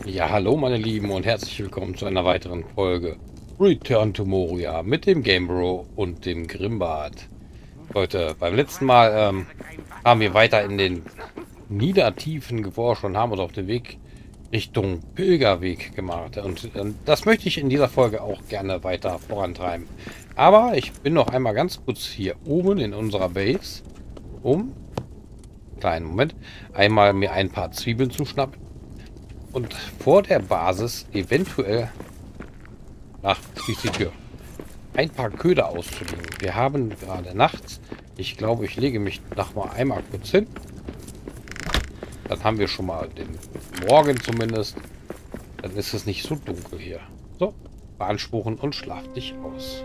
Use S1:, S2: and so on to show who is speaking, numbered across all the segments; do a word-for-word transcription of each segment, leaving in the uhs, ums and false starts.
S1: Ja, hallo meine Lieben und herzlich willkommen zu einer weiteren Folge Return to Moria mit dem Gamebro und dem Grimbart. Leute, beim letzten Mal ähm, haben wir weiter in den Niedertiefen geforscht und haben uns auf den Weg Richtung Pilgerweg gemacht. Und äh, das möchte ich in dieser Folge auch gerne weiter vorantreiben. Aber ich bin noch einmal ganz kurz hier oben in unserer Base, um, kleinen Moment, einmal mir ein paar Zwiebeln zu schnappen. Und vor der Basis eventuell, ach, schließt die Tür, ein paar Köder auszulegen. Wir haben gerade nachts. Ich glaube, ich lege mich noch mal einmal kurz hin. Dann haben wir schon mal den Morgen zumindest. Dann ist es nicht so dunkel hier. So, beanspruchen und schlaf dich aus.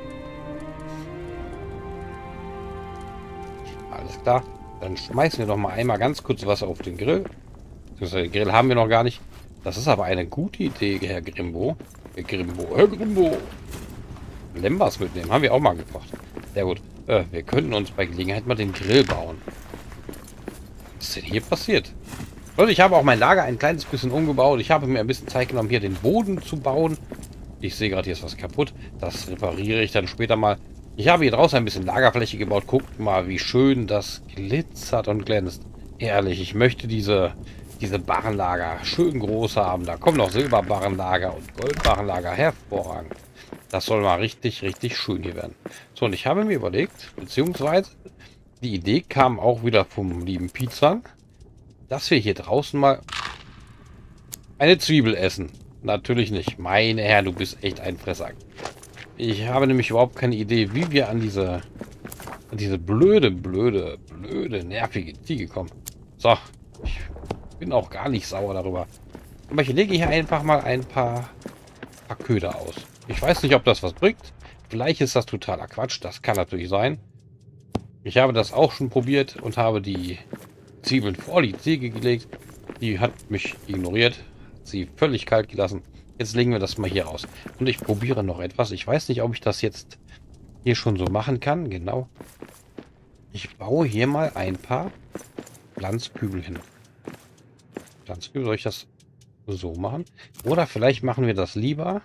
S1: Alles klar. Dann schmeißen wir noch mal einmal ganz kurz was auf den Grill. Den Grill haben wir noch gar nicht. Das ist aber eine gute Idee, Herr Grimbo. Herr Grimbo, Herr Grimbo. Lembas mitnehmen. Haben wir auch mal gekocht. Sehr gut. Äh, wir könnten uns bei Gelegenheit mal den Grill bauen. Was ist denn hier passiert? Leute, ich habe auch mein Lager ein kleines bisschen umgebaut. Ich habe mir ein bisschen Zeit genommen, hier den Boden zu bauen. Ich sehe gerade, hier ist was kaputt. Das repariere ich dann später mal. Ich habe hier draußen ein bisschen Lagerfläche gebaut. Guckt mal, wie schön das glitzert und glänzt. Ehrlich, ich möchte diese... diese Barrenlager schön groß haben. Da kommen noch Silberbarrenlager und Goldbarrenlager. Hervorragend. Das soll mal richtig, richtig schön hier werden. So, und ich habe mir überlegt, beziehungsweise die Idee kam auch wieder vom lieben Pizza, dass wir hier draußen mal eine Zwiebel essen. Natürlich nicht. Meine Herren, du bist echt ein Fressack. Ich habe nämlich überhaupt keine Idee, wie wir an diese, an diese blöde, blöde, blöde, nervige Ziege kommen. So, ich bin auch gar nicht sauer darüber. Aber ich lege hier einfach mal ein paar, paar Köder aus. Ich weiß nicht, ob das was bringt. Vielleicht ist das totaler Quatsch. Das kann natürlich sein. Ich habe das auch schon probiert und habe die Zwiebeln vor die Ziege gelegt. Die hat mich ignoriert. Sie völlig kalt gelassen. Jetzt legen wir das mal hier aus. Und ich probiere noch etwas. Ich weiß nicht, ob ich das jetzt hier schon so machen kann. Genau. Ich baue hier mal ein paar Glanzkübel hin. Glanzkübel, soll ich das so machen? Oder vielleicht machen wir das lieber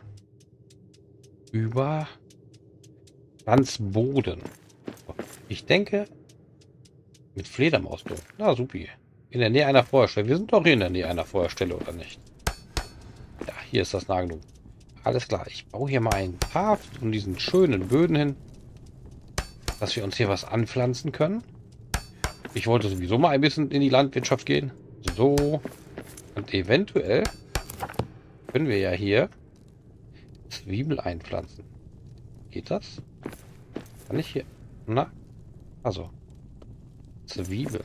S1: über Glanzboden. Ich denke mit Fledermausdruck. Na, supi. In der Nähe einer Feuerstelle. Wir sind doch hier in der Nähe einer Feuerstelle, oder nicht? Ja, hier ist das nah genug. Alles klar. Ich baue hier mal ein paar von diesen schönen Böden hin, dass wir uns hier was anpflanzen können. Ich wollte sowieso mal ein bisschen in die Landwirtschaft gehen. So. Und eventuell können wir ja hier Zwiebel einpflanzen. Geht das? Kann ich hier... Na? Also. Zwiebel.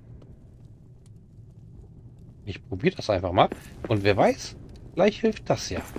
S1: Ich probiere das einfach mal. Und wer weiß, vielleicht hilft das ja.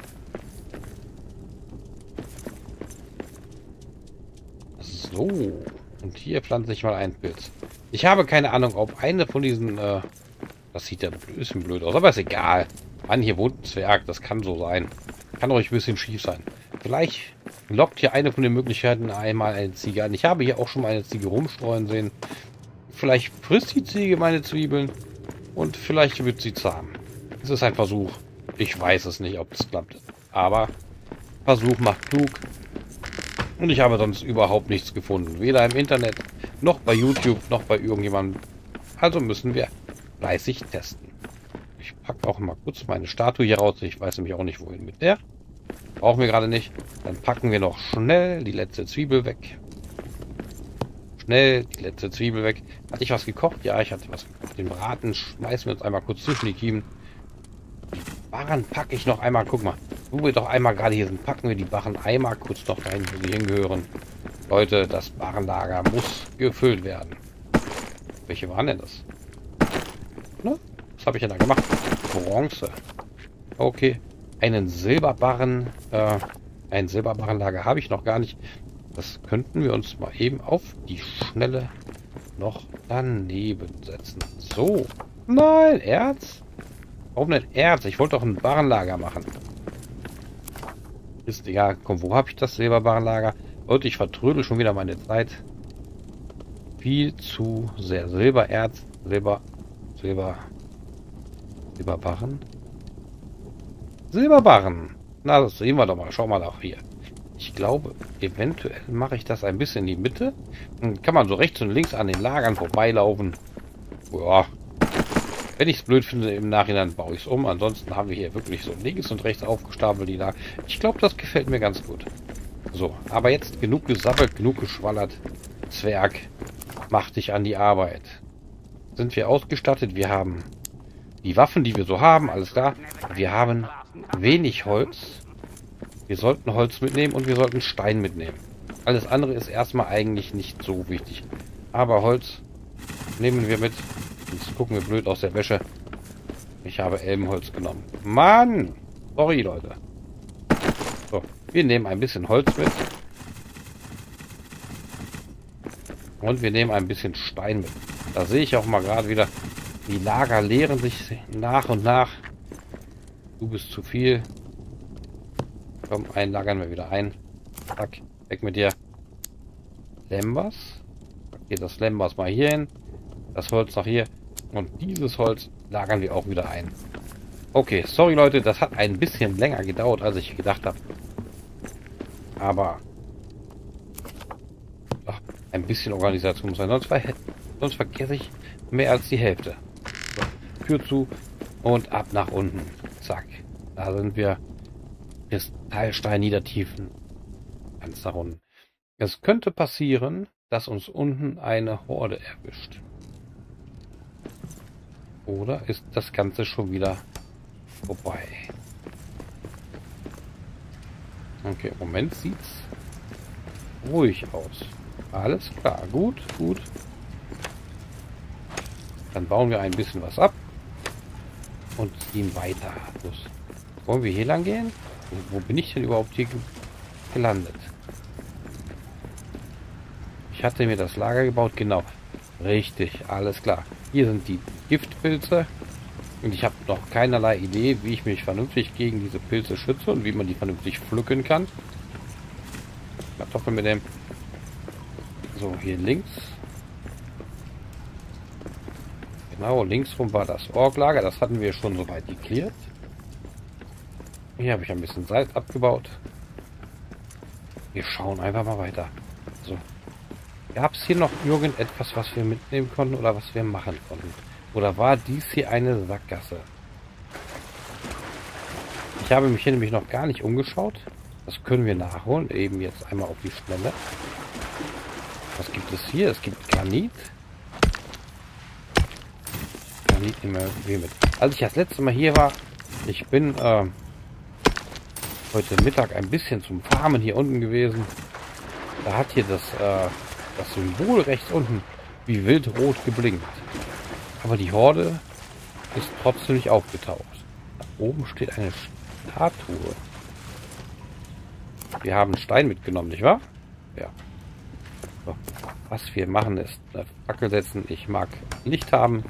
S1: So. Und hier pflanze ich mal einen Pilz. Ich habe keine Ahnung, ob eine von diesen... Äh, das sieht ja ein bisschen blöd aus, aber ist egal. Mann, hier wohnt ein Zwerg, das kann so sein. Kann euch ein bisschen schief sein. Vielleicht lockt hier eine von den Möglichkeiten einmal eine Ziege an. Ich habe hier auch schon mal eine Ziege rumstreuen sehen. Vielleicht frisst die Ziege meine Zwiebeln und vielleicht wird sie zahm. Es ist ein Versuch. Ich weiß es nicht, ob es klappt. Aber Versuch macht klug. Und ich habe sonst überhaupt nichts gefunden. Weder im Internet, noch bei YouTube, noch bei irgendjemandem. Also müssen wir fleißig testen. Ich packe auch mal kurz meine Statue hier raus. Ich weiß nämlich auch nicht, wohin mit der. Brauchen wir gerade nicht. Dann packen wir noch schnell die letzte Zwiebel weg. Schnell die letzte Zwiebel weg. Hatte ich was gekocht? Ja, ich hatte was gekocht. Den Braten schmeißen wir uns einmal kurz zwischen die Kiemen. Die Barren packe ich noch einmal. Guck mal, wo wir doch einmal gerade hier sind, packen wir die Barren einmal kurz noch dahin, wo sie hingehören. Leute, das Barrenlager muss gefüllt werden. Welche waren denn das? Ne? Was habe ich denn da gemacht? Bronze. Okay. Einen Silberbarren, äh, ein Silberbarrenlager habe ich noch gar nicht. Das könnten wir uns mal eben auf die Schnelle noch daneben setzen. So. Nein, Erz? Warum denn Erz? Ich wollte doch ein Barrenlager machen. Ist egal. Komm, wo habe ich das Silberbarrenlager? Leute, ich vertrödel schon wieder meine Zeit. Viel zu sehr. Silbererz, Silber, Silber, Silberbarren. Silberbarren. Na, das sehen wir doch mal. Schau mal nach hier. Ich glaube, eventuell mache ich das ein bisschen in die Mitte. Dann kann man so rechts und links an den Lagern vorbeilaufen. Ja. Wenn ich es blöd finde, im Nachhinein baue ich es um. Ansonsten haben wir hier wirklich so links und rechts aufgestapelt die Lager. Ich glaube, das gefällt mir ganz gut. So, aber jetzt genug gesabbelt, genug geschwallert. Zwerg, mach dich an die Arbeit. Sind wir ausgestattet? Wir haben die Waffen, die wir so haben, alles klar. Wir haben wenig Holz. Wir sollten Holz mitnehmen und wir sollten Stein mitnehmen. Alles andere ist erstmal eigentlich nicht so wichtig. Aber Holz nehmen wir mit. Jetzt gucken wir blöd aus der Wäsche. Ich habe Elbenholz genommen. Mann! Sorry, Leute. So, wir nehmen ein bisschen Holz mit. Und wir nehmen ein bisschen Stein mit. Da sehe ich auch mal gerade wieder, die Lager leeren sich nach und nach. Du bist zu viel. Komm, einlagern wir wieder ein. Zack, weg mit dir. Lembas. Okay, das Lembas mal hier hin. Das Holz noch hier. Und dieses Holz lagern wir auch wieder ein. Okay, sorry Leute, das hat ein bisschen länger gedauert, als ich gedacht habe. Aber ach, ein bisschen Organisation muss sein. Sonst, ver sonst vergesse ich mehr als die Hälfte. So, Tür zu und ab nach unten. Zack. Da sind wir. Kristallstein niedertiefen. Ganz nach unten. Es könnte passieren, dass uns unten eine Horde erwischt. Oder ist das Ganze schon wieder vorbei? Okay, im Moment sieht's ruhig aus. Alles klar, gut, gut. Dann bauen wir ein bisschen was ab und ziehen weiter. Los. Wollen wir hier lang gehen? Wo bin ich denn überhaupt hier gelandet? Ich hatte mir das Lager gebaut, genau. Richtig, alles klar. Hier sind die Giftpilze. Und ich habe noch keinerlei Idee, wie ich mich vernünftig gegen diese Pilze schütze und wie man die vernünftig pflücken kann. Kartoffeln mit dem. So, hier links. Genau, linksrum war das Orklager. Das hatten wir schon soweit geklärt. Hier habe ich ein bisschen Salz abgebaut. Wir schauen einfach mal weiter. So. Gab es hier noch irgendetwas, was wir mitnehmen konnten oder was wir machen konnten? Oder war dies hier eine Sackgasse? Ich habe mich hier nämlich noch gar nicht umgeschaut. Das können wir nachholen. Eben jetzt einmal auf die Schnelle. Was gibt es hier? Es gibt Granit. Granit nehmen wir mit. Als ich das letzte Mal hier war, ich bin äh, heute Mittag ein bisschen zum Farmen hier unten gewesen. Da hat hier das, äh, das Symbol rechts unten wie wildrot geblinkt. Aber die Horde ist trotzdem nicht aufgetaucht. Da oben steht eine Statue. Wir haben Stein mitgenommen, nicht wahr? Ja. So. Was wir machen ist eine Fackel setzen. Ich mag Licht haben.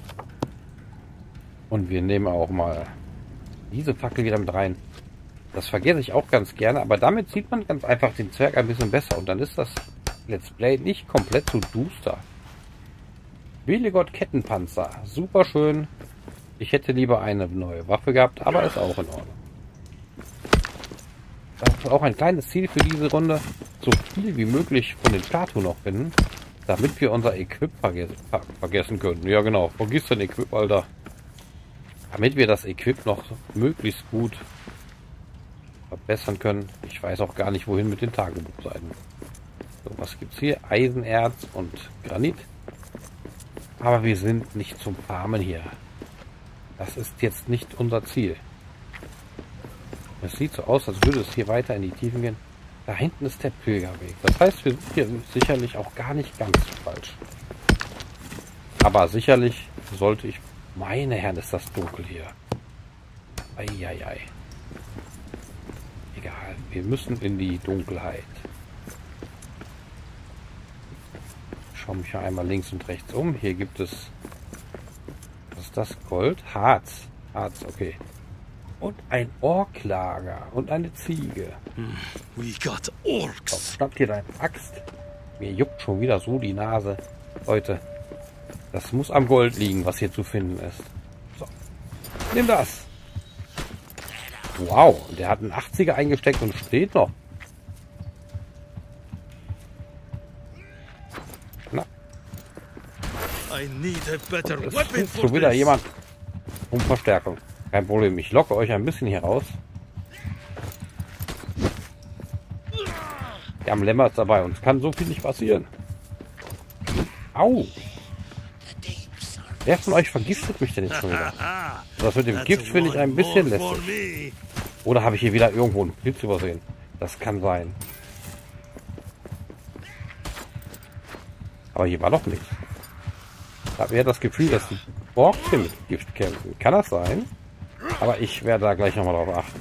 S1: Und wir nehmen auch mal diese Fackel wieder mit rein. Das vergesse ich auch ganz gerne, aber damit sieht man ganz einfach den Zwerg ein bisschen besser. Und dann ist das Let's Play nicht komplett zu duster. Willigott Kettenpanzer. Super schön. Ich hätte lieber eine neue Waffe gehabt, aber ist auch in Ordnung. Das ist auch ein kleines Ziel für diese Runde. So viel wie möglich von den Statuen noch finden, damit wir unser Equip verges ver vergessen können. Ja genau, vergiss dein Equip, Alter. Damit wir das Equip noch möglichst gut verbessern können. Ich weiß auch gar nicht, wohin mit den Tagebuchseiten. So, was gibt's hier? Eisenerz und Granit. Aber wir sind nicht zum Farmen hier. Das ist jetzt nicht unser Ziel. Es sieht so aus, als würde es hier weiter in die Tiefen gehen. Da hinten ist der Pilgerweg. Das heißt, wir sind hier sicherlich auch gar nicht ganz falsch. Aber sicherlich sollte ich... Meine Herren, ist das dunkel hier. Eieiei. Egal, wir müssen in die Dunkelheit. Ich schaue mich ja einmal links und rechts um. Hier gibt es... Was ist das? Gold? Harz. Harz, okay. Und ein Orklager und eine Ziege.
S2: We got orcs.
S1: Komm, schnapp dir deine Axt. Mir juckt schon wieder so die Nase. Leute, das muss am Gold liegen, was hier zu finden ist. So, nimm das. Wow, der hat einen achtziger eingesteckt und steht noch. Na.
S2: I need a better
S1: Es
S2: weapon
S1: ruft
S2: for
S1: schon wieder
S2: this.
S1: jemand um Verstärkung. Kein Problem, ich locke euch ein bisschen hier raus. Wir haben Lämmer dabei, uns kann so viel nicht passieren. Au! Wer von euch vergiftet mich denn jetzt schon wieder? Das mit dem Gift finde ich ein bisschen lästig. Oder habe ich hier wieder irgendwo einen Pilz übersehen? Das kann sein. Aber hier war doch nichts. Da habe ich das Gefühl, dass die Orks hier mit Gift kämpfen. Kann das sein? Aber ich werde da gleich nochmal drauf achten.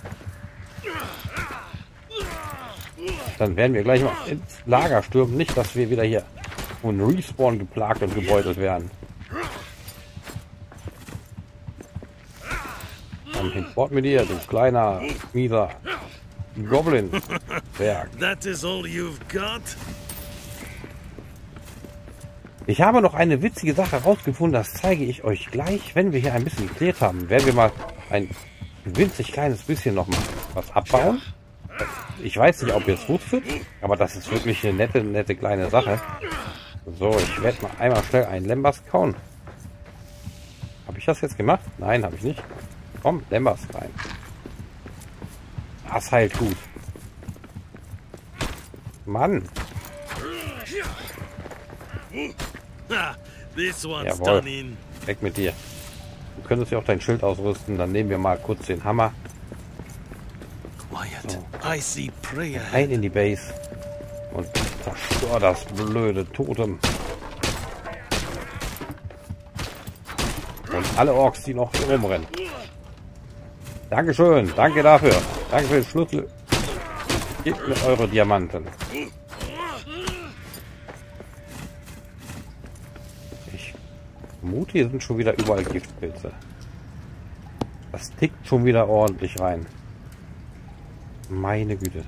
S1: Dann werden wir gleich mal ins Lager stürmen. Nicht, dass wir wieder hier von Respawn geplagt und gebeutelt werden. Komm hinfort mit dir, du kleiner, mieser Goblin. Berg.
S2: That is all you've got?
S1: Ich habe noch eine witzige Sache herausgefunden, das zeige ich euch gleich, wenn wir hier ein bisschen geklärt haben. Werden wir mal ein winzig kleines bisschen noch mal was abbauen. Ich weiß nicht, ob ihr es wusstet, aber das ist wirklich eine nette, nette kleine Sache. So, ich werde mal einmal schnell einen Lembas kauen. Habe ich das jetzt gemacht? Nein, habe ich nicht. Komm, Lembas rein. Das heilt gut. Mann.
S2: Ah, this one's
S1: Jawohl.
S2: done in.
S1: Weg mit dir. Du könntest ja auch dein Schild ausrüsten. Dann nehmen wir mal kurz den Hammer.
S2: Quiet. I see prey ahead.
S1: Ein in die Base. Und zerstör das blöde Totem. Und alle Orks, die noch hier rumrennen. Dankeschön. Danke dafür. Danke für den Schlüssel. Gebt mir eure Diamanten. Ich vermute, hier sind schon wieder überall Giftpilze. Das tickt schon wieder ordentlich rein. Meine Güte.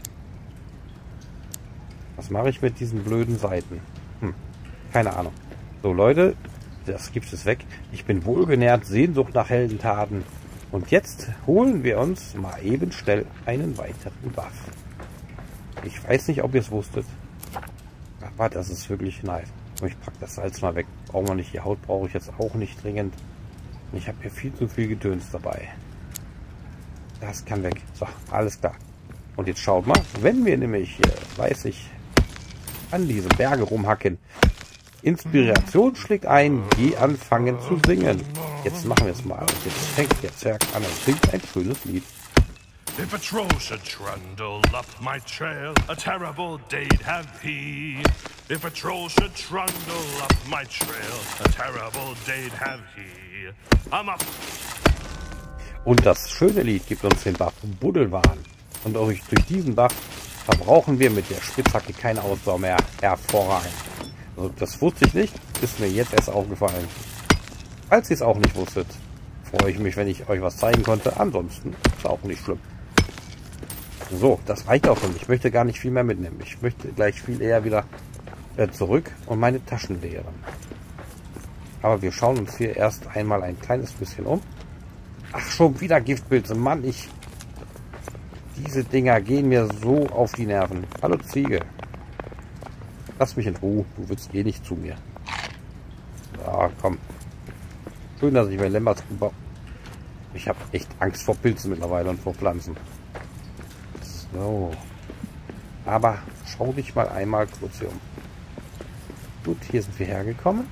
S1: Was mache ich mit diesen blöden Seiten? Hm, keine Ahnung. So, Leute, das Gift ist weg. Ich bin wohlgenährt, Sehnsucht nach Heldentaten. Und jetzt holen wir uns mal eben schnell einen weiteren Buff. Ich weiß nicht, ob ihr es wusstet. Aber das ist wirklich nice. Und ich packe das Salz mal weg. Brauchen wir nicht. Die Haut brauche ich jetzt auch nicht dringend. Ich habe hier viel zu viel Gedöns dabei. Das kann weg. So, alles klar. Und jetzt schaut mal, wenn wir nämlich, äh, weiß ich, an diese Berge rumhacken, Inspiration schlägt ein, geh anfangen zu singen. Jetzt machen wir es mal. Und jetzt fängt der Zwerg an und singt ein schönes Lied.
S3: If a troll should trundle up my trail, a terrible day'd have he. If a troll should trundle up my trail, a terrible day'd have he. I'm up.
S1: Und das schöne Lied gibt uns den Buff Buddelwahn. Und durch, durch diesen Buff verbrauchen wir mit der Spitzhacke keine Ausdauer mehr. Hervorragend. Also das wusste ich nicht, ist mir jetzt erst aufgefallen. Falls ihr es auch nicht wusstet, freue ich mich, wenn ich euch was zeigen konnte. Ansonsten ist auch nicht schlimm. So, das reicht auch schon. Ich möchte gar nicht viel mehr mitnehmen. Ich möchte gleich viel eher wieder äh, zurück und meine Taschen leeren. Aber wir schauen uns hier erst einmal ein kleines bisschen um. Ach, schon wieder Giftpilze. Mann, ich... Diese Dinger gehen mir so auf die Nerven. Hallo Ziege. Lass mich in Ruhe. Du willst eh nicht zu mir. Ja, komm. Schön, dass ich mir Lembas gebaut. Ich habe echt Angst vor Pilzen mittlerweile und vor Pflanzen. So. Aber schau dich mal einmal kurz hier um. Gut, hier sind wir hergekommen.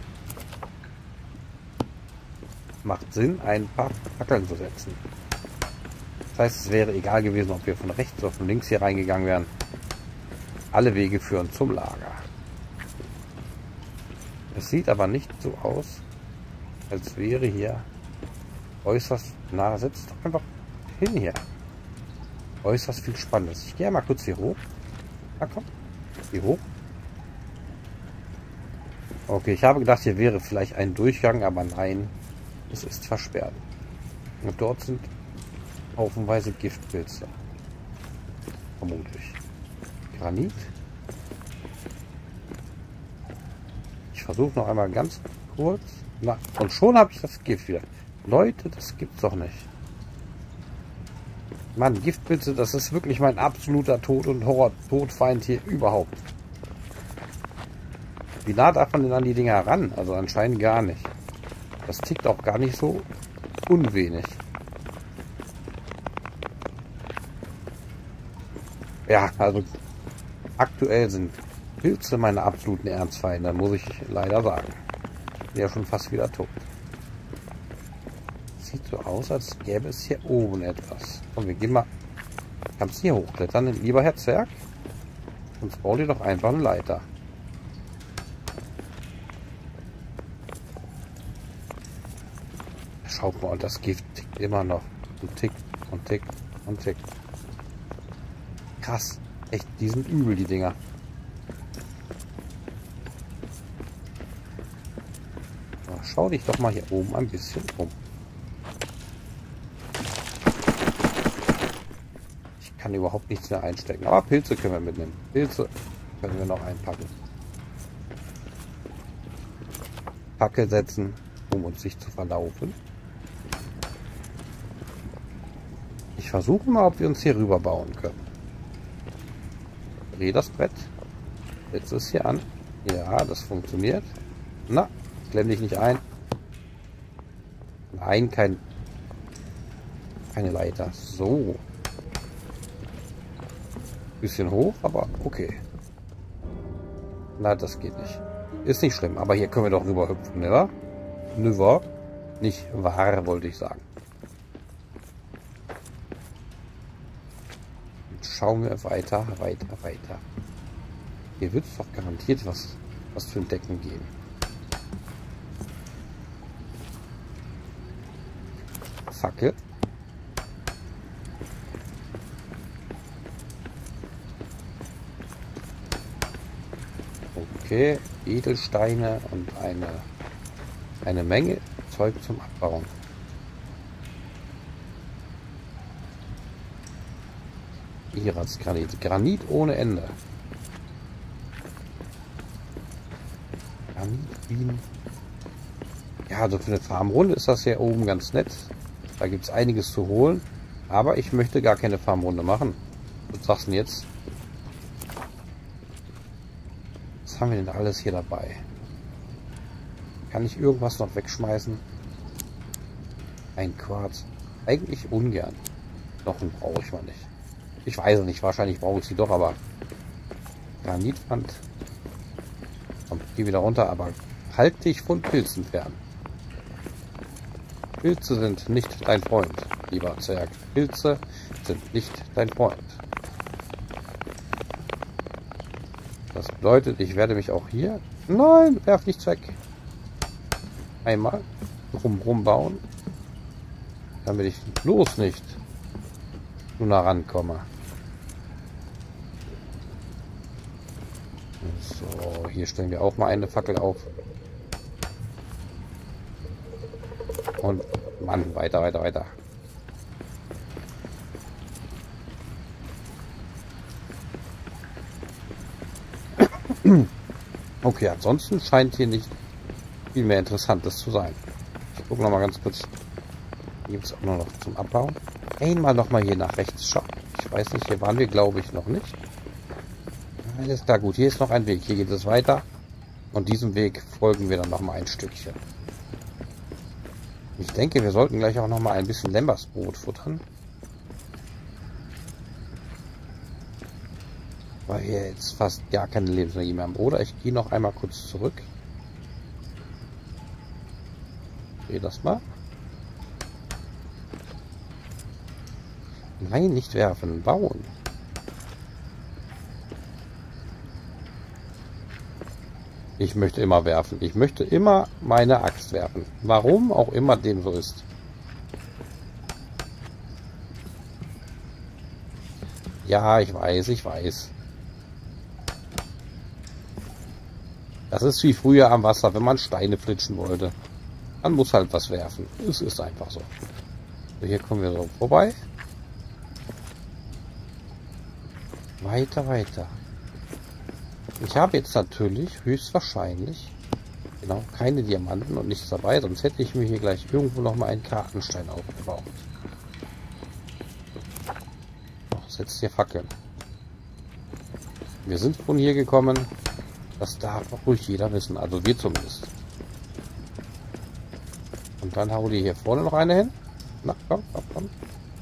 S1: Macht Sinn, ein paar Fackeln zu setzen. Das heißt, es wäre egal gewesen, ob wir von rechts oder von links hier reingegangen wären. Alle Wege führen zum Lager. Es sieht aber nicht so aus, als wäre hier äußerst... Na, setzt doch einfach hin hier. Äußerst viel Spannendes. Ich gehe mal kurz hier hoch. Na komm, hier hoch. Okay, ich habe gedacht, hier wäre vielleicht ein Durchgang, aber nein, es ist versperrt. Und dort sind haufenweise Giftpilze. Vermutlich. Granit. Ich versuche noch einmal ganz kurz. Na, und schon habe ich das Gift wieder. Leute, das gibt's doch nicht. Mann, Giftpilze, das ist wirklich mein absoluter Tod- und Horror-Todfeind hier überhaupt. Wie nah darf man denn an die Dinger ran? Also anscheinend gar nicht. Das tickt auch gar nicht so unwenig. Ja, also aktuell sind Pilze meine absoluten Ernstfeinde, muss ich leider sagen. Bin ja schon fast wieder tot. Sieht so aus, als gäbe es hier oben etwas. Komm, wir gehen mal. Kannst du hier hochklettern, lieber Herr Zwerg? Sonst bau dir doch einfach eine Leiter. Schaut mal, und das Gift tickt immer noch. Und tickt und tickt und tickt. Krass. Echt, die sind übel, die Dinger. So, schau dich doch mal hier oben ein bisschen um. Ich kann überhaupt nichts mehr einstecken. Aber Pilze können wir mitnehmen. Pilze können wir noch einpacken. Packe setzen, um uns nicht zu verlaufen. Ich versuche mal, ob wir uns hier rüber bauen können. Dreh das Brett. Setz es hier an. Ja, das funktioniert. Na, klemm dich nicht ein. Nein, kein, keine Leiter. So. Bisschen hoch, aber okay. Na, das geht nicht. Ist nicht schlimm, aber hier können wir doch rüber hüpfen, ne? Nüver. Nicht wahr, wollte ich sagen. Schauen wir weiter, weiter, weiter. Hier wird es doch garantiert was, was für ein Decken geben. Fackel. Okay, Edelsteine und eine, eine Menge Zeug zum Abbauen. Granit. Granit ohne Ende. Granitbienen. Ja, also für eine Farmrunde ist das hier oben ganz nett. Da gibt es einiges zu holen. Aber ich möchte gar keine Farmrunde machen. Was sagst du denn jetzt? Was haben wir denn alles hier dabei? Kann ich irgendwas noch wegschmeißen? Ein Quarz. Eigentlich ungern. Knochen brauche ich mal nicht. Ich weiß es nicht, wahrscheinlich brauche ich sie doch, aber Granitwand. Komm, geh wieder runter, aber halt dich von Pilzen fern. Pilze sind nicht dein Freund, lieber Zwerg. Pilze sind nicht dein Freund. Das bedeutet, ich werde mich auch hier... Nein, werf nichts weg. Einmal drumherum bauen, damit ich bloß nicht nur nah rankomme. So, hier stellen wir auch mal eine Fackel auf. Und Mann, weiter, weiter, weiter. Okay, ansonsten scheint hier nicht viel mehr Interessantes zu sein. Ich gucke noch mal ganz kurz. Hier gibt es auch noch zum Abbauen. Einmal noch mal hier nach rechts schauen. Ich weiß nicht, hier waren wir, glaube ich, noch nicht. Alles klar, gut. Hier ist noch ein Weg. Hier geht es weiter. Und diesem Weg folgen wir dann noch mal ein Stückchen. Ich denke, wir sollten gleich auch noch mal ein bisschen Lembersbrot futtern. Weil wir jetzt fast gar keine Lebensenergie mehr haben. Oder ich gehe noch einmal kurz zurück. Dreh das mal. Nein, nicht werfen, bauen. Ich möchte immer werfen. Ich möchte immer meine Axt werfen. Warum auch immer dem so ist. Ja, ich weiß, ich weiß. Das ist wie früher am Wasser, wenn man Steine flitschen wollte. Man muss halt was werfen. Es ist einfach so. So, hier kommen wir so vorbei. Weiter, weiter. Ich habe jetzt natürlich höchstwahrscheinlich genau keine Diamanten und nichts dabei, sonst hätte ich mir hier gleich irgendwo noch mal einen Kartenstein aufgebaut. Setzt hier Fackeln. Wir sind von hier gekommen. Das darf doch ruhig jeder wissen. Also wir zumindest. Und dann hau dir hier vorne noch eine hin. Na, komm, komm, komm.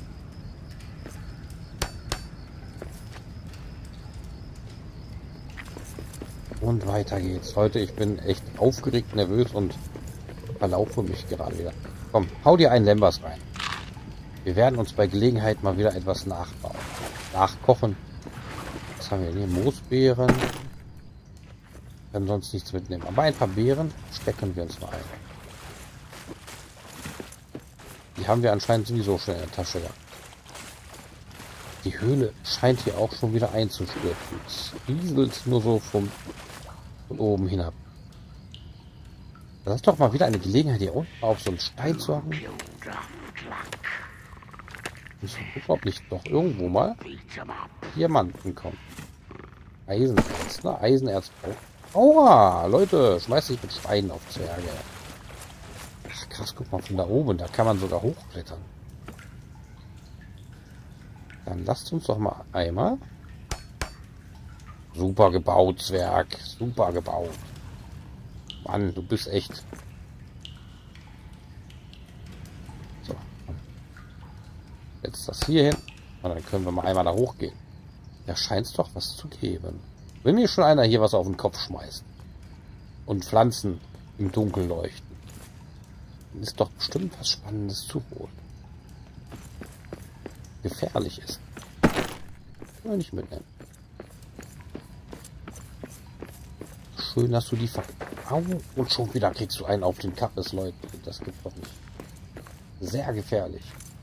S1: Und weiter geht's. Leute, ich bin echt aufgeregt, nervös und verlaufe mich gerade wieder. Komm, hau dir einen Lembas rein. Wir werden uns bei Gelegenheit mal wieder etwas nachbauen. Nachkochen. Was haben wir hier? Moosbeeren. Können sonst nichts mitnehmen. Aber ein paar Beeren stecken wir uns mal ein. Die haben wir anscheinend sowieso schon in der Tasche gehabt. Die Höhle scheint hier auch schon wieder einzustürzen. Es rieselt nur so vom, von oben hinab. Das ist doch mal wieder eine Gelegenheit, hier unten auf so einen Stein zu haben. Ich gucken, ob nicht doch irgendwo mal Diamanten kommen. Eisenerz, ne? Eisenerz. Aua, Leute, schmeißt sich mit Steinen auf Zwerge. Ach krass, guck mal von da oben, da kann man sogar hochklettern. Dann lasst uns doch mal einmal. Super gebaut, Zwerg. Super gebaut. Mann, du bist echt. So. Jetzt das hier hin. Und dann können wir mal einmal da hochgehen. Da scheint es doch was zu geben. Wenn mir schon einer hier was auf den Kopf schmeißt. Und Pflanzen im Dunkeln leuchten. Dann ist doch bestimmt was Spannendes zu holen. Gefährlich ist. Kann man nicht mitnehmen. Schön, dass du die ver... Au, und schon wieder kriegst du einen auf den Kappes, Leute. Das gibt doch nicht. Sehr gefährlich.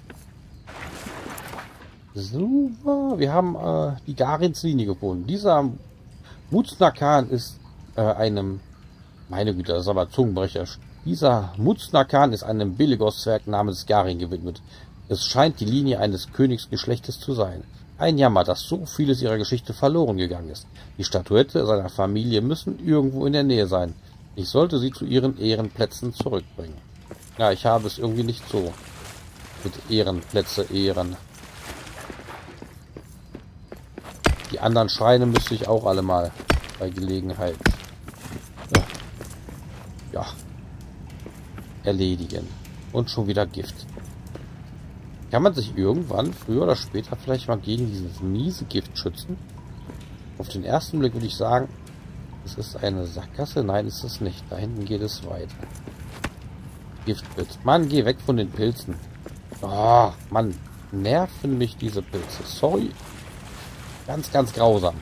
S1: Super. Wir haben äh, die Garins Linie gefunden. Dieser Muznakan ist äh, einem... Meine Güte, das ist aber Zungenbrecher. Dieser Muznakan ist einem Belegos-Zwerg namens Garin gewidmet. Es scheint die Linie eines Königsgeschlechtes zu sein. Ein Jammer, dass so vieles ihrer Geschichte verloren gegangen ist. Die Statuette seiner Familie müssen irgendwo in der Nähe sein. Ich sollte sie zu ihren Ehrenplätzen zurückbringen. Ja, ich habe es irgendwie nicht so mit Ehrenplätze ehren. Die anderen Schreine müsste ich auch alle mal bei Gelegenheit ja, ja erledigen. Und schon wieder Gift. Kann man sich irgendwann, früher oder später, vielleicht mal gegen dieses miese Gift schützen? Auf den ersten Blick würde ich sagen, es ist eine Sackgasse. Nein, ist es nicht. Da hinten geht es weiter. Giftpilz. Mann, geh weg von den Pilzen. Oh, Mann, nerven mich diese Pilze. Sorry. Ganz, ganz grausam.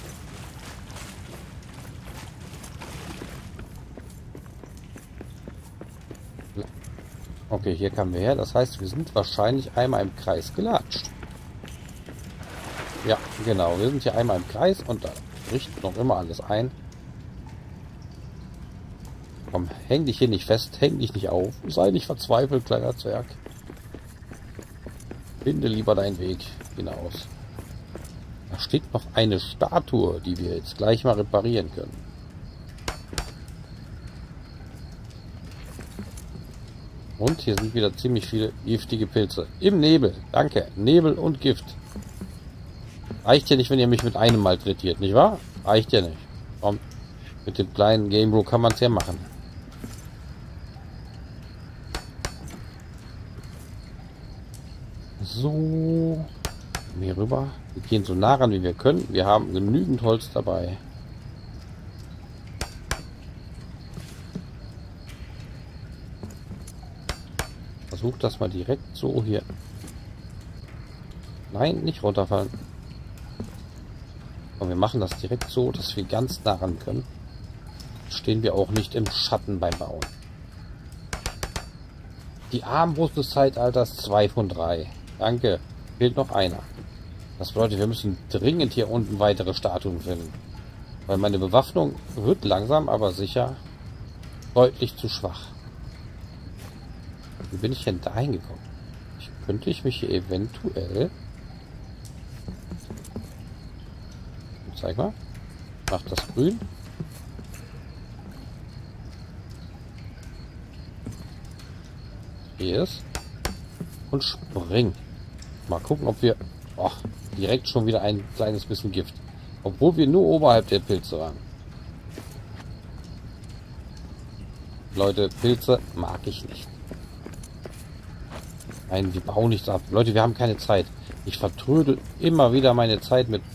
S1: Okay, hier kamen wir her. Das heißt, wir sind wahrscheinlich einmal im Kreis gelatscht. Ja, genau. Wir sind hier einmal im Kreis und da bricht noch immer alles ein. Komm, häng dich hier nicht fest. Häng dich nicht auf. Sei nicht verzweifelt, kleiner Zwerg. Finde lieber deinen Weg hinaus. Da steht noch eine Statue, die wir jetzt gleich mal reparieren können. Und hier sind wieder ziemlich viele giftige Pilze. Im Nebel. Danke. Nebel und Gift. Reicht ja nicht, wenn ihr mich mit einem malträtiert, nicht wahr? Reicht ja nicht. Komm. Mit dem kleinen Gamebro kann man es ja machen. So. Hier rüber. Wir gehen so nah ran, wie wir können. Wir haben genügend Holz dabei. Versuch das mal direkt so hier. Nein, nicht runterfallen. Und wir machen das direkt so, dass wir ganz nah ran können. Stehen wir auch nicht im Schatten beim Bauen. Die Armbrust des Zeitalters zwei von drei. Danke. Fehlt noch einer. Das bedeutet, wir müssen dringend hier unten weitere Statuen finden. Weil meine Bewaffnung wird langsam, aber sicher deutlich zu schwach. Wie bin ich denn da hingekommen? Ich, könnte ich mich hier eventuell... Zeig mal. Mach das grün. Hier ist. Und spring. Mal gucken, ob wir Oh, direkt schon wieder ein kleines bisschen Gift. Obwohl wir nur oberhalb der Pilze waren. Leute, Pilze mag ich nicht. Nein, wir bauen nichts ab. Leute, wir haben keine Zeit. Ich vertrödel immer wieder meine Zeit mit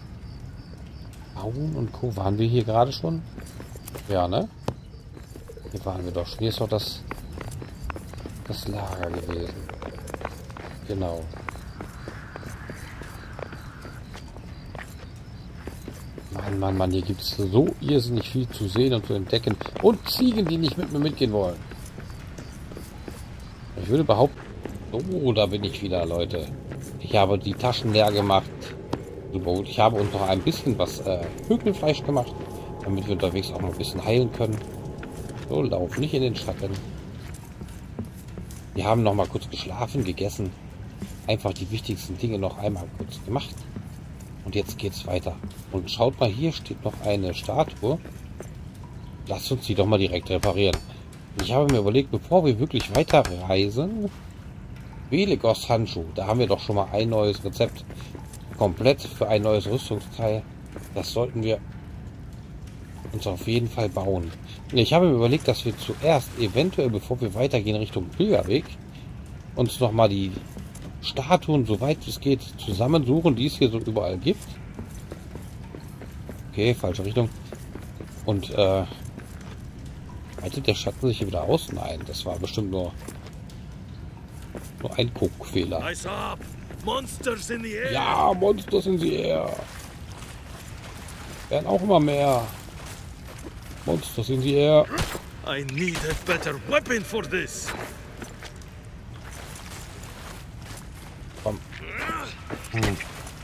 S1: Bauen und Co. Waren wir hier gerade schon? Ja, ne? Hier waren wir doch. Hier ist doch das, das Lager gewesen. Genau. Mann, Mann, Mann, hier gibt es so irrsinnig viel zu sehen und zu entdecken. Und Ziegen, die nicht mit mir mitgehen wollen. Ich würde behaupten... Oh, da bin ich wieder, Leute. Ich habe die Taschen leer gemacht. Ich habe uns noch ein bisschen was äh, Hügelfleisch gemacht, damit wir unterwegs auch noch ein bisschen heilen können. So, lauf nicht in den Schatten. Wir haben noch mal kurz geschlafen, gegessen. Einfach die wichtigsten Dinge noch einmal kurz gemacht. Und jetzt geht's weiter. Und schaut mal, hier steht noch eine Statue. Lasst uns die doch mal direkt reparieren. Ich habe mir überlegt, bevor wir wirklich weiterreisen, Velegos Handschuh. Da haben wir doch schon mal ein neues Rezept. Komplett für ein neues Rüstungsteil. Das sollten wir uns auf jeden Fall bauen. Ich habe mir überlegt, dass wir zuerst eventuell, bevor wir weitergehen Richtung Pilgerweg, uns noch mal die Statuen, soweit es geht, zusammensuchen, die es hier so überall gibt. Okay, falsche Richtung. Und, äh, weitet der Schatten sich hier wieder aus? Nein, das war bestimmt nur, nur ein Guckfehler.
S2: Eyes up! Monsters in the air!
S1: Ja, Monsters in the air. Werden auch immer mehr. Monsters in the air.
S2: I need a better weapon for this!
S1: Komm. Hm.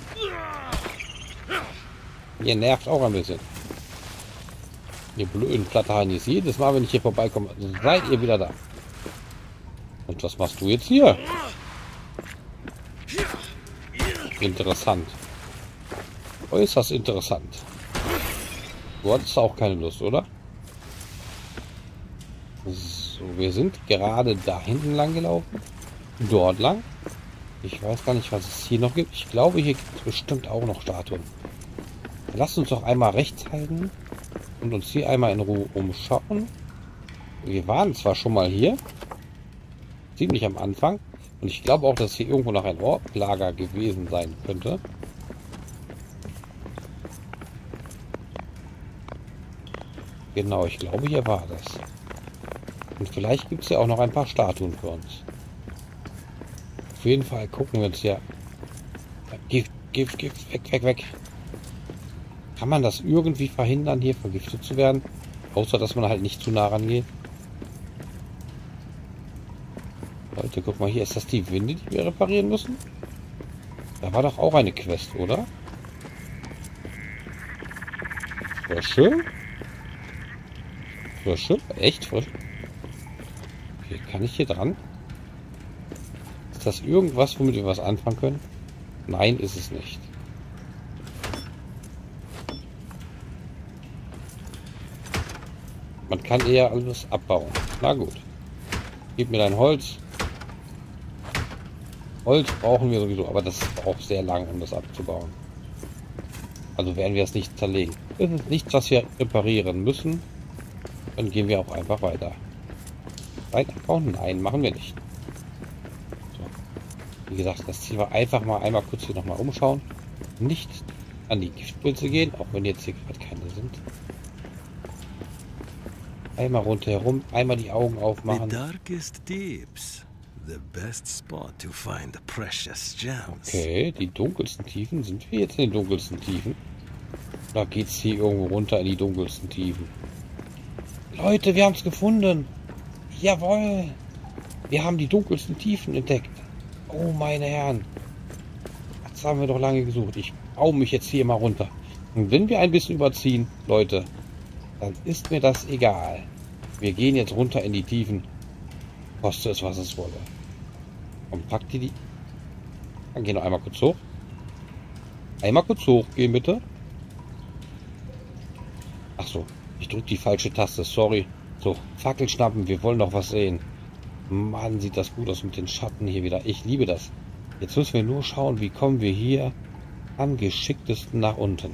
S1: Ihr nervt auch ein bisschen. Ihr blöden Plattanis. Jedes Mal, wenn ich hier vorbeikomme, seid ihr wieder da. Und was machst du jetzt hier? Interessant. Äußerst interessant. Du hattest auch keine Lust, oder? So, wir sind gerade da hinten lang gelaufen. Dort lang. Ich weiß gar nicht, was es hier noch gibt. Ich glaube, hier gibt es bestimmt auch noch Statuen. Lasst uns doch einmal rechts halten und uns hier einmal in Ruhe umschauen. Wir waren zwar schon mal hier, ziemlich am Anfang, und ich glaube auch, dass hier irgendwo noch ein Orklager gewesen sein könnte. Genau, ich glaube, hier war das. Und vielleicht gibt es ja auch noch ein paar Statuen für uns. Auf jeden Fall gucken wir uns ja. Gift, Gift, Gift, weg, weg, weg. Kann man das irgendwie verhindern, hier vergiftet zu werden? Außer, dass man halt nicht zu nah rangeht. Leute, guck mal, hier ist das die Winde, die wir reparieren müssen? Da war doch auch eine Quest, oder? Frische? Frische? Echt frisch? Okay, kann ich hier dran? Ist das irgendwas, womit wir was anfangen können? Nein, ist es nicht. Man kann eher alles abbauen. Na gut. Gib mir dein Holz. Holz brauchen wir sowieso, aber das braucht sehr lang, um das abzubauen. Also werden wir es nicht zerlegen. Es ist nichts, was wir reparieren müssen. Dann gehen wir auch einfach weiter. Weiter abbauen? Nein, machen wir nicht. So. Wie gesagt, das Ziel war einfach mal einmal kurz hier nochmal umschauen. Nicht an die Giftpilze gehen, auch wenn jetzt hier gerade keine sind. Einmal rundherum, einmal die Augen aufmachen.
S2: The darkest deeps, the best spot to find the precious gems.
S1: Okay, die dunkelsten Tiefen. Sind wir jetzt in den dunkelsten Tiefen? Oder geht es hier irgendwo runter in die dunkelsten Tiefen? Leute, wir haben es gefunden. Jawohl. Wir haben die dunkelsten Tiefen entdeckt. Oh, meine Herren. Das haben wir doch lange gesucht. Ich baue mich jetzt hier mal runter. Und wenn wir ein bisschen überziehen, Leute, dann ist mir das egal. Wir gehen jetzt runter in die Tiefen. Koste es, was es wolle. Und packt die die... Dann gehen wir einmal kurz hoch. Einmal kurz hochgehen, bitte. Ach so, ich drücke die falsche Taste, sorry. So, Fackel schnappen, wir wollen noch was sehen. Mann, sieht das gut aus mit den Schatten hier wieder. Ich liebe das. Jetzt müssen wir nur schauen, wie kommen wir hier am geschicktesten nach unten.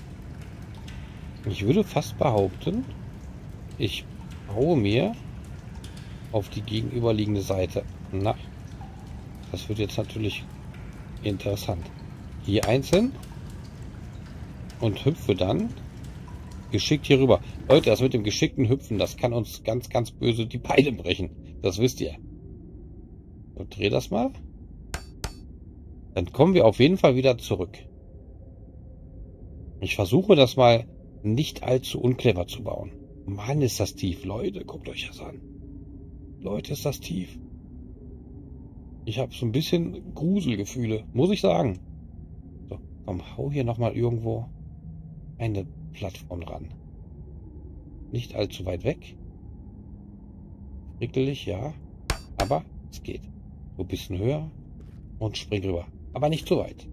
S1: Ich würde fast behaupten, ich baue mir auf die gegenüberliegende Seite. Na, das wird jetzt natürlich interessant. Hier einzeln und hüpfe dann geschickt hier rüber. Leute, das mit dem geschickten Hüpfen, das kann uns ganz, ganz böse die Beine brechen. Das wisst ihr. Und dreh das mal. Dann kommen wir auf jeden Fall wieder zurück. Ich versuche das mal nicht allzu unclever zu bauen. Mann, ist das tief. Leute, guckt euch das an. Leute, ist das tief. Ich habe so ein bisschen Gruselgefühle, muss ich sagen. So, komm, hau hier nochmal irgendwo eine Plattform ran. Nicht allzu weit weg. Frickelig, ja. Aber es geht. So ein bisschen höher und spring rüber. Aber nicht zu weit.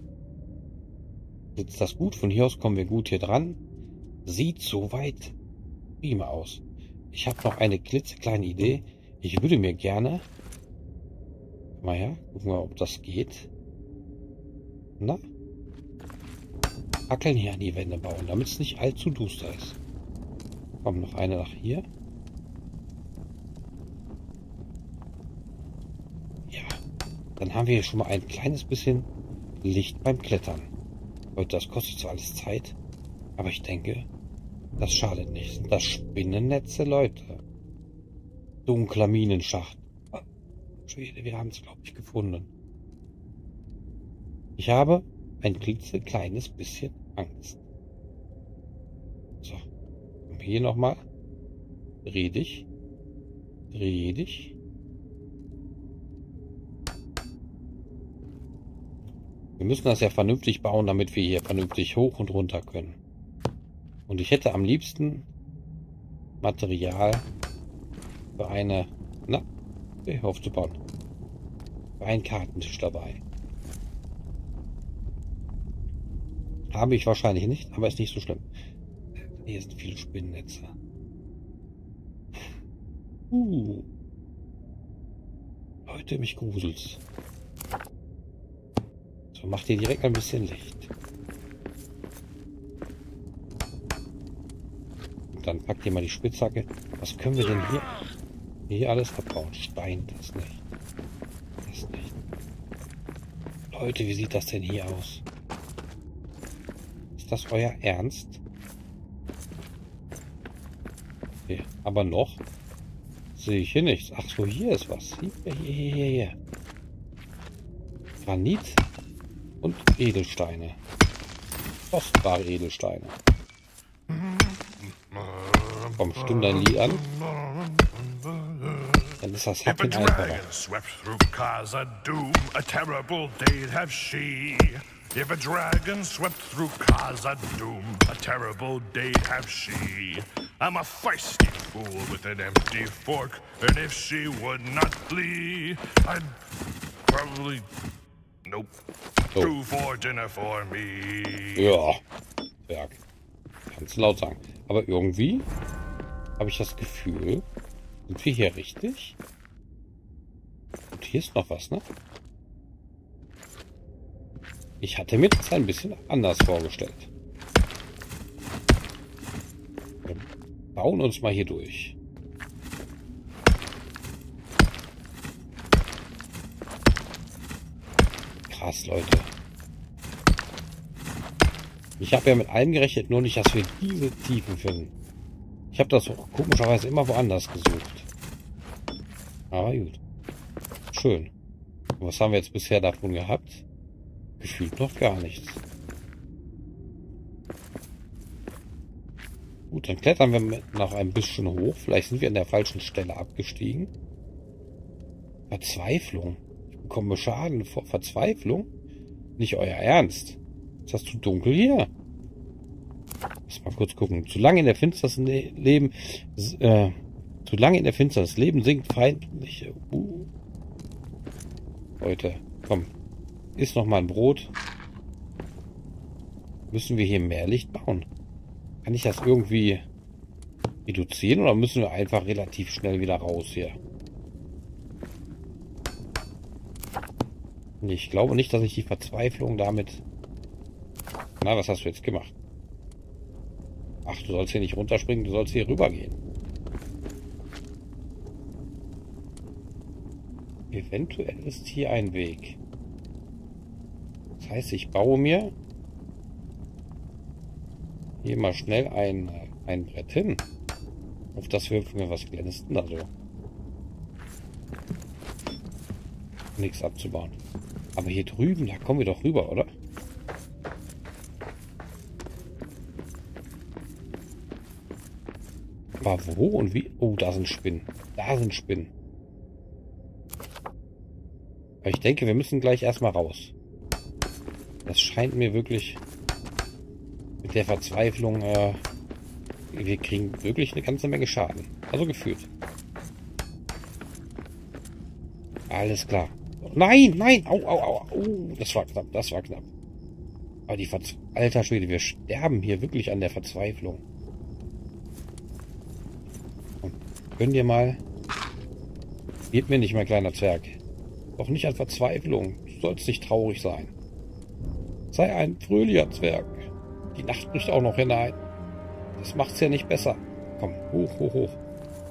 S1: Sitzt das gut? Von hier aus kommen wir gut hier dran. Sieht so weit prima aus. Ich habe noch eine klitzekleine Idee. Ich würde mir gerne... Mal her, gucken wir, ob das geht. Na? Fackeln hier an die Wände bauen, damit es nicht allzu duster ist. Kommt noch eine nach hier. Ja, dann haben wir hier schon mal ein kleines bisschen Licht beim Klettern. Leute, das kostet zwar alles Zeit, aber ich denke, das schadet nicht. Sind das Spinnennetze, Leute? Dunkler Minenschacht. Oh, Schwede, wir haben es, glaube ich, gefunden. Ich habe ein klitzekleines bisschen Angst. So, hier nochmal. Dreh dich. Dreh dich. Wir müssen das ja vernünftig bauen, damit wir hier vernünftig hoch und runter können. Und ich hätte am liebsten Material für eine, na, ich hoffe zu bauen, für einen Kartentisch dabei. Habe ich wahrscheinlich nicht, aber ist nicht so schlimm. Hier sind viele Spinnennetze. Uh. Leute, mich gruselt's. So, macht ihr direkt ein bisschen Licht. Und dann packt ihr mal die Spitzhacke. Was können wir denn hier, hier alles verbauen? Stein, das nicht. Das nicht. Leute, wie sieht das denn hier aus? Ist das euer Ernst? Okay, aber noch sehe ich hier nichts. Ach so, hier ist was. Hier, hier, hier, hier, hier. Granit und Edelsteine. Kostbare Edelsteine. Komm, stimm dein Lied an. Dann ist das Hacken einfacher.
S3: If a dragon swept through Khazad-dûm, a terrible day have she. I'm a feisty fool with an empty fork, and if she would not flee, I'd probably... Nope.
S1: So.
S3: Do for dinner for me.
S1: Ja, Berg. Kannst du laut sagen. Aber irgendwie habe ich das Gefühl, sind wir hier richtig? Und hier ist noch was, ne? Ich hatte mir das ein bisschen anders vorgestellt. Wir bauen uns mal hier durch. Krass, Leute. Ich habe ja mit allem gerechnet, nur nicht, dass wir diese Tiefen finden. Ich habe das auch komischerweise immer woanders gesucht. Aber gut. Schön. Und was haben wir jetzt bisher davon gehabt? Gefühlt noch gar nichts. Gut, dann klettern wir noch ein bisschen hoch. Vielleicht sind wir an der falschen Stelle abgestiegen. Verzweiflung. Ich bekomme Schaden vor Verzweiflung. Nicht euer Ernst. Ist das zu dunkel hier? Lass mal kurz gucken. Zu lange in der Finsternis leben, äh, zu lange in der Finsternis leben sinkt feindliche. Uh. Leute, komm. Ist noch mal ein Brot. Müssen wir hier mehr Licht bauen? Kann ich das irgendwie reduzieren oder müssen wir einfach relativ schnell wieder raus hier? Ich glaube nicht, dass ich die Verzweiflung damit... Na, was hast du jetzt gemacht? Ach, du sollst hier nicht runterspringen, du sollst hier rübergehen. Eventuell ist hier ein Weg. Das heißt, ich baue mir hier mal schnell ein, ein Brett hin. Auf das wirft mir was glänzt denn da so? Nichts abzubauen. Aber hier drüben, da kommen wir doch rüber, oder? Aber wo und wie? Oh, da sind Spinnen. Da sind Spinnen. Aber ich denke, wir müssen gleich erstmal raus. Das scheint mir wirklich mit der Verzweiflung, äh, wir kriegen wirklich eine ganze Menge Schaden. Also gefühlt. Alles klar. Nein, nein, au, au, au, au, das war knapp, das war knapp. Aber die Verz... Alter Schwede, wir sterben hier wirklich an der Verzweiflung. Und gönn dir mal... Geht mir nicht, mein kleiner Zwerg. Doch nicht an Verzweiflung. Du sollst nicht traurig sein. Sei ein fröhlicher Zwerg. Die Nacht bricht auch noch hinein. Das macht's ja nicht besser. Komm, hoch, hoch, hoch.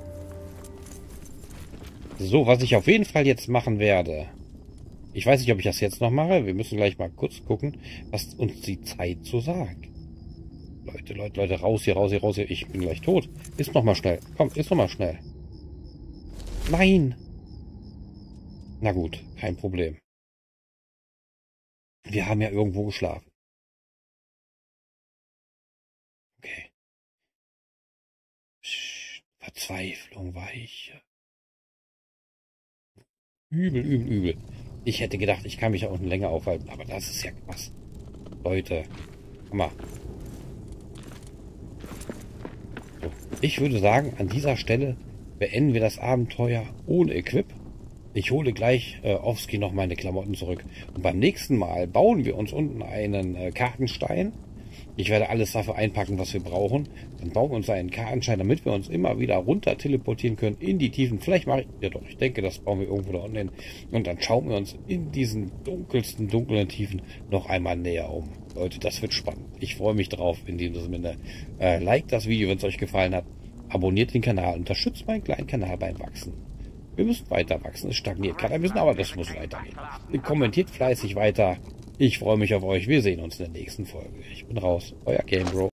S1: So, was ich auf jeden Fall jetzt machen werde... Ich weiß nicht, ob ich das jetzt noch mache. Wir müssen gleich mal kurz gucken, was uns die Zeit so sagt. Leute, Leute, Leute, raus hier, raus hier, raus hier. Ich bin gleich tot. Ist noch mal schnell. Komm, ist noch mal schnell. Nein! Na gut, kein Problem. Wir haben ja irgendwo geschlafen. Okay. Psst, Verzweiflung, Weiche. Übel, übel, übel. Ich hätte gedacht, ich kann mich da unten länger aufhalten, aber das ist ja krass. Leute, komm mal. So, ich würde sagen, an dieser Stelle beenden wir das Abenteuer ohne Equip. Ich hole gleich äh, offscreen noch meine Klamotten zurück. Und beim nächsten Mal bauen wir uns unten einen äh, Kartenstein. Ich werde alles dafür einpacken, was wir brauchen. Dann bauen wir uns einen Kartenstein, damit wir uns immer wieder runter teleportieren können in die Tiefen. Vielleicht mache ich... Ja doch, ich denke, das bauen wir irgendwo da unten hin. Und dann schauen wir uns in diesen dunkelsten, dunklen Tiefen noch einmal näher um. Leute, das wird spannend. Ich freue mich drauf. In diesem Sinne, äh, liked das Video, wenn es euch gefallen hat. Abonniert den Kanal. Unterstützt meinen kleinen Kanal beim Wachsen. Wir müssen weiter wachsen. Es stagniert gerade ein bisschen, aber das muss weitergehen. Kommentiert fleißig weiter. Ich freue mich auf euch. Wir sehen uns in der nächsten Folge. Ich bin raus. Euer Gamebro.